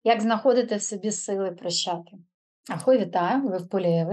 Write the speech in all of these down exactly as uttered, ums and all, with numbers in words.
Як знаходити в собі сили прощати? Ахой, вітаю! Ви в полі.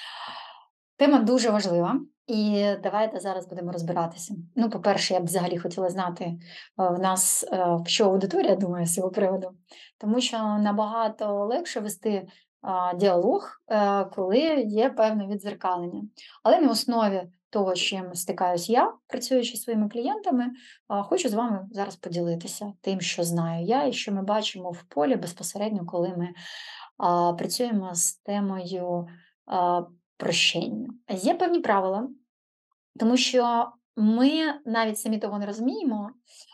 Тема дуже важлива, і давайте зараз будемо розбиратися. Ну, по-перше, я б взагалі хотіла знати, е, в нас, е, що аудиторія думає з цього приводу, тому що набагато легше вести а, діалог, е, коли є певне віддзеркалення. Але на основі того, з чим стикаюсь я, працюючи зі своїми клієнтами, а, хочу з вами зараз поділитися тим, що знаю я, і що ми бачимо в полі безпосередньо, коли ми а, працюємо з темою а, прощення. Є певні правила, тому що ми навіть самі того не розуміємо,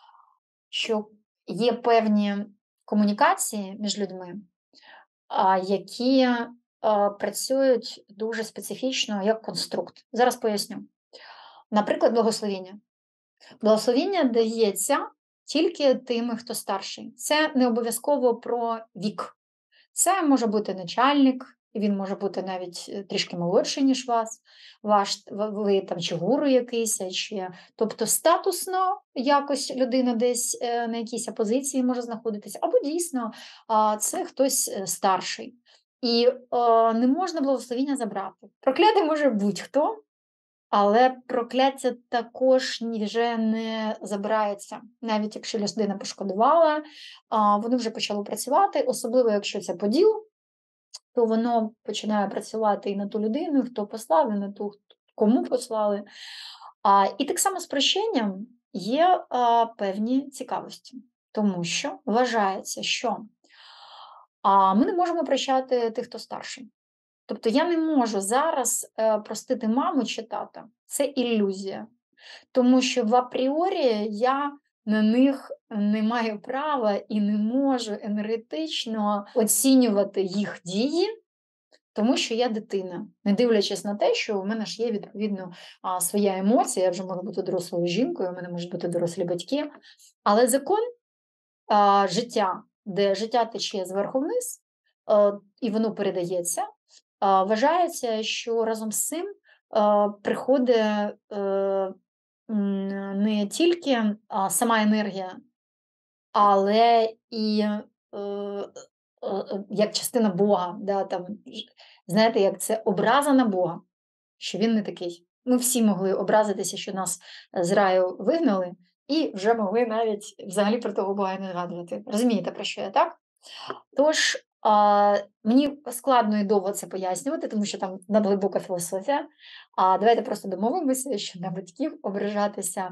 що є певні комунікації між людьми, а, які а, працюють дуже специфічно як конструкт. Зараз поясню. Наприклад, благословіння. Благословіння дається тільки тими, хто старший. Це не обов'язково про вік. Це може бути начальник, він може бути навіть е, трішки молодший, ніж вас, ваш, в- ви там чи гуру якийсь, а чи тобто статусно якось людина десь е, на якійсь позиції може знаходитися, або дійсно а, це хтось е, старший. І е, не можна благословіння забрати. Проклятий може будь-хто, але прокляття також ні- вже не забирається. Навіть якщо людина пошкодувала, а, воно вже почало працювати, особливо якщо це поділ, то воно починає працювати і на ту людину, хто послав, і на ту, кому послали. А, і так само з прощенням є а, певні цікавості, тому що вважається, що а, ми не можемо прощати тих, хто старший. Тобто я не можу зараз е, простити маму чи тата. Це ілюзія. Тому що в апріорі я на них не маю права і не можу енергетично оцінювати їх дії, тому що я дитина, не дивлячись на те, що у мене ж є відповідно а, своя емоція, я вже можу бути дорослою жінкою, у мене можуть бути дорослі батьки. Але закон а, життя, де життя тече зверху вниз, а, і воно передається, а, вважається, що разом з цим а, приходить е, м, не тільки а, сама енергія, але і е, е, е, як частина Бога. Да, там, ж- знаєте, як це образа на Бога, що він не такий. Ми всі могли образитися, що нас з раю вигнали, і вже могли навіть взагалі про того Бога і не згадувати. Розумієте, про що я так? Тож а, мені складно і довго це пояснювати, тому що там надглибока філософія. А давайте просто домовимося, що на батьків ображатися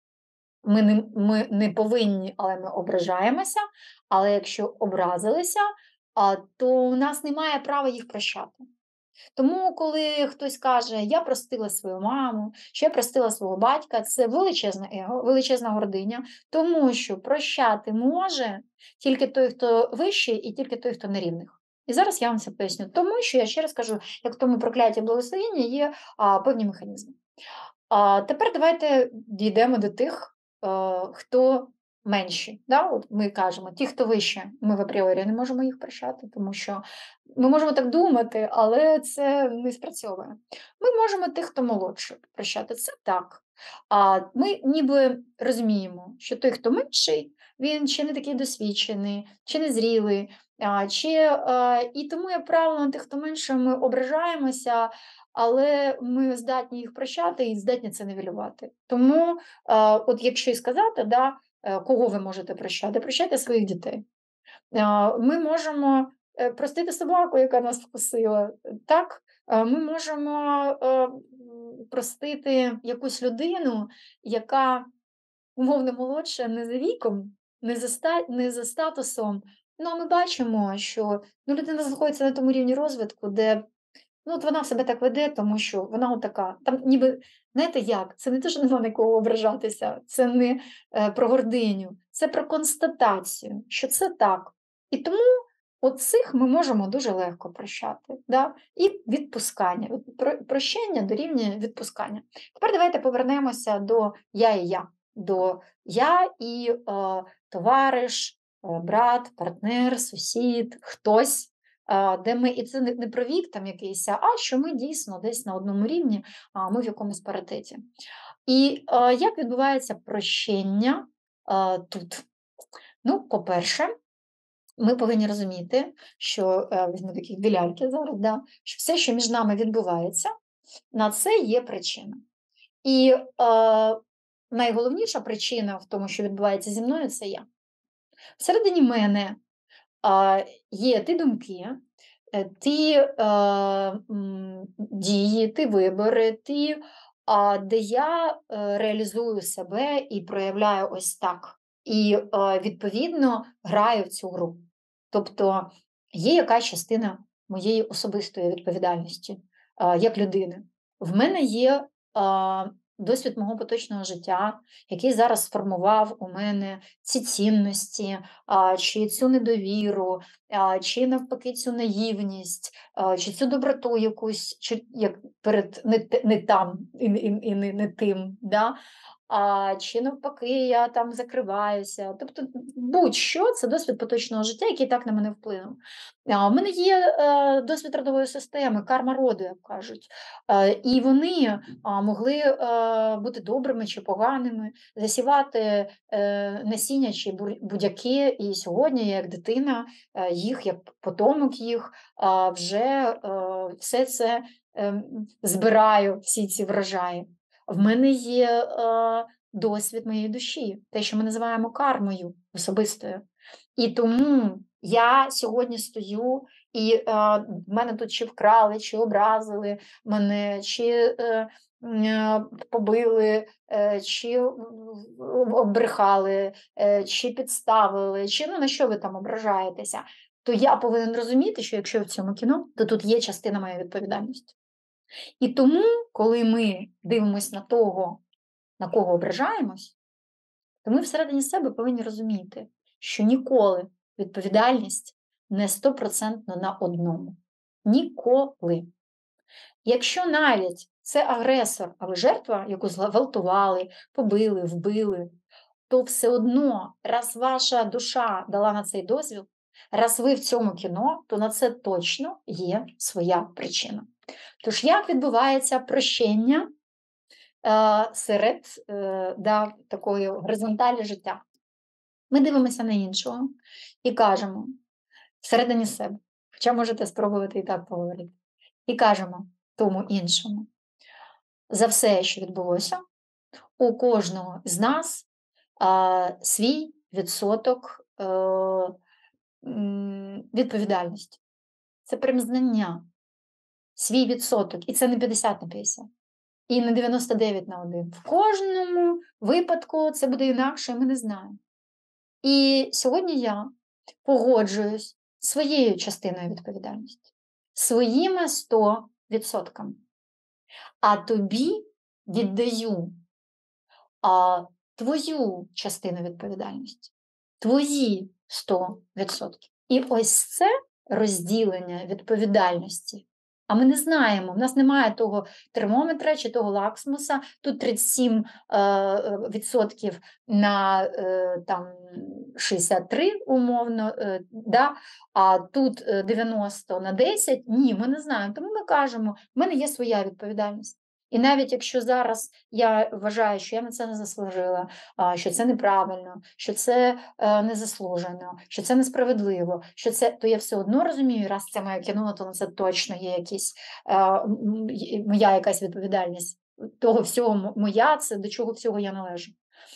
ми не, ми не повинні, але ми ображаємося. Але якщо образилися, а, то у нас немає права їх прощати. Тому, коли хтось каже, я простила свою маму, що я простила свого батька, це величезне его, величезна гординя, тому що прощати може тільки той, хто вищий, і тільки той, хто на рівних. І зараз я вам це поясню. Тому що я ще раз кажу, як в тому прокляті благословіння є а, певні механізми. А тепер давайте дійдемо до тих, е, хто менші. Да? От ми кажемо, ті, хто вище, ми в апріорі не можемо їх прощати, тому що ми можемо так думати, але це не спрацьовує. Ми можемо тих, хто молодший, прощати. Це так. А ми ніби розуміємо, що той, хто менший, він чи не такий досвідчений, чи не зрілий, а, чи, а, і тому, як правило, на тих, хто менше, ми ображаємося, але ми здатні їх прощати і здатні це нівелювати. Тому, е, от якщо і сказати, да, е, кого ви можете прощати, прощайте своїх дітей. Е, Ми можемо е, простити собаку, яка нас вкусила. Так, Е, ми можемо е, м, простити якусь людину, яка умовно молодша не за віком, не за, ста... не за статусом. Ну, а ми бачимо, що ну, людина знаходиться на тому рівні розвитку, де ну, от вона себе так веде, тому що вона отака. Там ніби, знаєте як, це не те, що нема на кого ображатися, це не е, про гординю, це про констатацію, що це так. І тому оцих ми можемо дуже легко прощати. Да? І відпускання. От про- Прощення дорівнює відпускання. Тепер давайте повернемося до я і я, до я і е, товариш, е, брат, партнер, сусід, хтось. А, де ми, і це не, не про вік там якийсь, а що ми дійсно десь на одному рівні, а ми в якомусь паритеті. І а, як відбувається прощення а, тут? Ну, по-перше, Ми повинні розуміти, що е, візьму такі дві ляльки зараз, да, що все, що між нами відбувається, на це є причина. І е, найголовніша причина в тому, що відбувається зі мною, це я. Всередині мене е, є ті думки, е, ті е, м, дії, ті вибори, ті, а, де я е, реалізую себе і проявляю ось так. І е, відповідно граю в цю гру. Тобто є якась частина моєї особистої відповідальності е, як людини. В мене є а, досвід мого поточного життя, який зараз сформував у мене ці цінності, а, чи цю недовіру, а, чи навпаки цю наївність, а, чи цю доброту якусь, чи як перед не, те- не там і, і, і не, не тим. Да? А, чи навпаки, я там закриваюся. Тобто, будь-що це досвід поточного життя, який так на мене вплинув. А, в мене є е, досвід родової системи, карма роду, як кажуть. Е, і вони а, могли е, бути добрими чи поганими, засівати е, насіння чи бур- будь-яке. І сьогодні я як дитина, е, їх, як потомок їх, а, вже е, все це е, збираю, всі ці врожаї. В мене є е, досвід моєї душі, те, що ми називаємо кармою особистою. І тому я сьогодні стою, і е, мене тут чи вкрали, чи образили мене, чи е, м, е, побили, е, чи обрехали, е, чи підставили, чи ну на що ви там ображаєтеся, то я повинен розуміти, що якщо я в цьому кіно, то тут є частина моєї відповідальності. І тому, коли ми дивимося на того, на кого ображаємось, то ми всередині себе повинні розуміти, що ніколи відповідальність не стопроцентно на одному. Ніколи. Якщо навіть це агресор, а ви жертва, яку зґвалтували, побили, вбили, то все одно, раз ваша душа дала на цей дозвіл, раз ви в цьому кіно, то на це точно є своя причина. Тож, як відбувається прощення е, серед е, да, такої горизонталі життя? Ми дивимося на іншого і кажемо всередині себе, хоча можете спробувати і так поговорити, і кажемо тому іншому: за все, що відбулося, у кожного з нас а, свій відсоток е, м, відповідальності. Це прям знання, свій відсоток. І це не п'ятдесят на п'ятдесят. І не дев'яносто дев'ять на один. В кожному випадку це буде інакше, і ми не знаємо. І сьогодні я погоджуюсь своєю частиною відповідальності, своїми сто відсотками. А тобі віддаю а, твою частину відповідальності, твої сто відсотків. І ось це розділення відповідальності. А ми не знаємо, в нас немає того термометра чи того лакмуса, тут тридцять сім відсотків на е, там, шістдесят три умовно, е, да? А тут дев'яносто на десять. Ні, ми не знаємо. Тому ми кажемо, в мене є своя відповідальність. І навіть якщо зараз я вважаю, що я на це не заслужила, що це неправильно, що це незаслужено, що це несправедливо, що це, то я все одно розумію, раз це моє кіно, то на це точно є якісь, моя якась відповідальність. Того всього моя, це до чого всього я належу.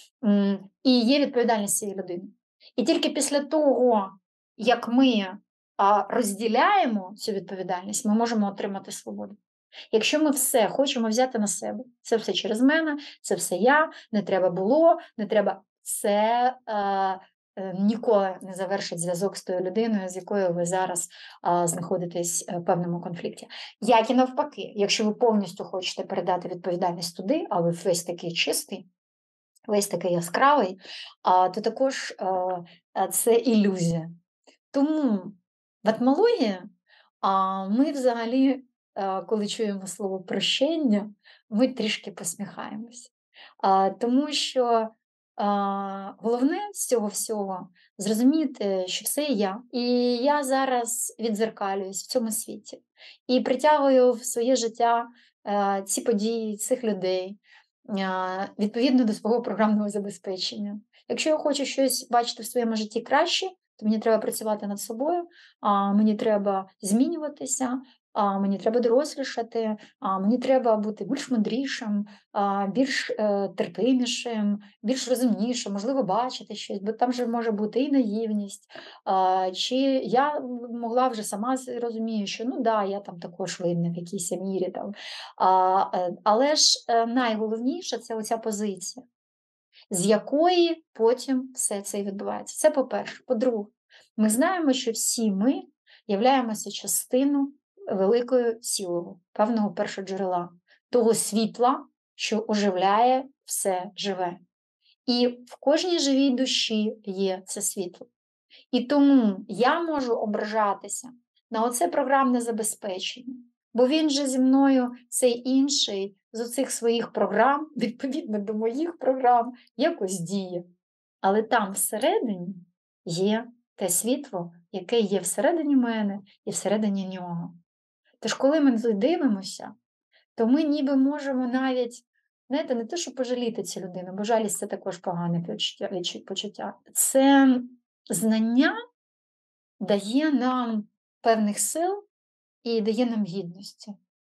І є відповідальність цієї людини. І тільки після того, як ми розділяємо цю відповідальність, ми можемо отримати свободу. Якщо ми все хочемо взяти на себе, це все через мене, це все я, не треба було, не треба, це е, е, ніколи не завершить зв'язок з тою людиною, з якою ви зараз е, знаходитесь в певному конфлікті. Як і навпаки, якщо ви повністю хочете передати відповідальність туди, а ви весь такий чистий, весь такий яскравий, а, то також а, це ілюзія. Тому в етмології а, ми взагалі, а, коли чуємо слово прощення, ми трішки посміхаємось. А, тому що а, головне з цього всього зрозуміти, що все є я. І я зараз відзеркалююсь в цьому світі і притягую в своє життя а, ці події, цих людей, відповідно до свого програмного забезпечення. Якщо я хочу щось бачити в своєму житті краще, то мені треба працювати над собою, а, мені треба змінюватися, а, мені треба дорослішати, а, мені треба бути більш мудрішим, а, більш е, терпимішим, більш розумнішим, можливо, бачити щось, бо там же може бути і наївність. А, чи я могла вже сама з- розумію, що ну да, я там також винна в якійсь мірі. Там. А, е, але ж е, найголовніше це оця позиція, з якої потім все це і відбувається. Це по-перше. По-друге, ми знаємо, що всі ми являємося частиною великого цілого, певного першоджерела, того світла, що оживляє все живе. І в кожній живій душі є це світло. І тому я можу ображатися на оце програмне забезпечення, бо він же зі мною, цей інший, з оцих своїх програм, відповідно до моїх програм, якось діє. Але там всередині є те світло, яке є всередині мене і всередині нього. Тож, коли ми дивимося, то ми ніби можемо навіть, знаєте, не те, що пожаліти цю людину, бо жалість це також погане почуття. почуття. Це знання дає нам певних сил і дає нам гідності.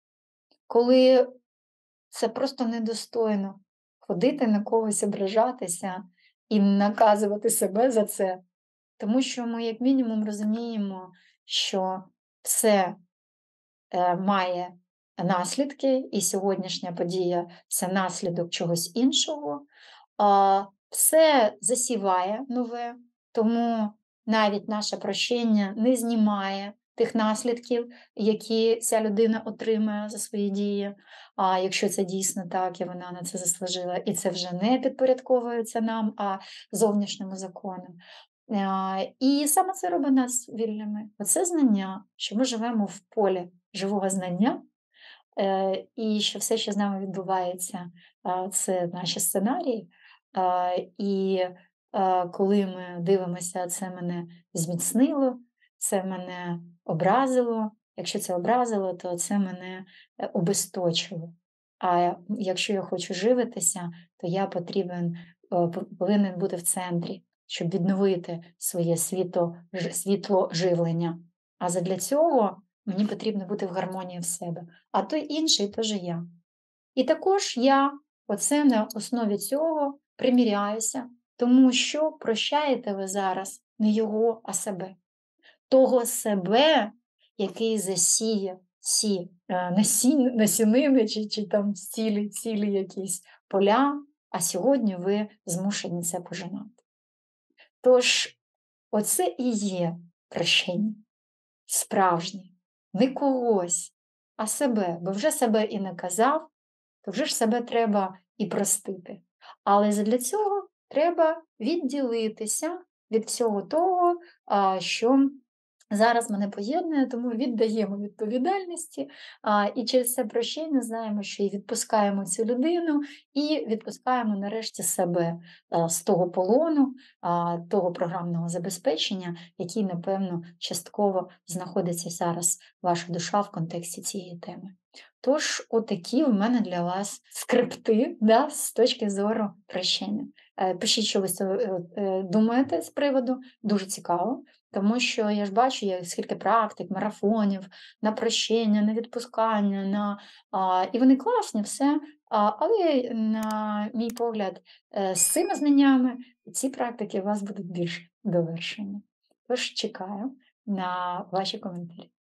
Коли це просто недостойно ходити на когось, ображатися і наказувати себе за це, тому що ми, як мінімум, розуміємо, що все е, має наслідки, і сьогоднішня подія це наслідок чогось іншого. А, все засіває нове, тому навіть наше прощення не знімає тих наслідків, які ця людина отримає за свої дії, а якщо це дійсно так, і вона на це заслужила, і це вже не підпорядковується нам, а зовнішньому закону. А, І саме це робить нас вільними. Оце знання, що ми живемо в полі живого знання, е, і що все, що з нами відбувається, а, це наші сценарії. А, І а, коли ми дивимося, це мене зміцнило, це мене образило. Якщо це образило, то це мене е, обесточило. А якщо я хочу живитися, то я потрібен, е, повинен бути в центрі, щоб відновити своє світло, ж- світло живлення. А задля цього мені потрібно бути в гармонії в себе. А той інший теж я. І також я оце на основі цього приміряюся, тому що прощаєте ви зараз не його, а себе. Того себе, який засіє ці е, насінь, насінини чи, чи там цілі, цілі якісь поля, а сьогодні ви змушені це пожинати. Тож, оце і є прощення справжнє, не когось, а себе, бо вже себе і наказав, то вже ж себе треба і простити. Але для цього треба відділитися від всього того, а, що зараз мене поєднує, тому віддаємо відповідальності, а, і через це прощення знаємо, що і відпускаємо цю людину, і відпускаємо нарешті себе а, з того полону, а, того програмного забезпечення, який, напевно, частково знаходиться зараз ваша душа в контексті цієї теми. Тож, отакі в мене для вас скрипти, да, з точки зору прощення. Е, Пишіть, що ви з цього, е, е, думаєте з приводу, дуже цікаво, тому що я ж бачу, є скільки практик, марафонів на прощення, на відпускання, на, а, і вони класні, все. А, але, на мій погляд, е, з цими знаннями ці практики у вас будуть більш довершені. Тож чекаю на ваші коментарі.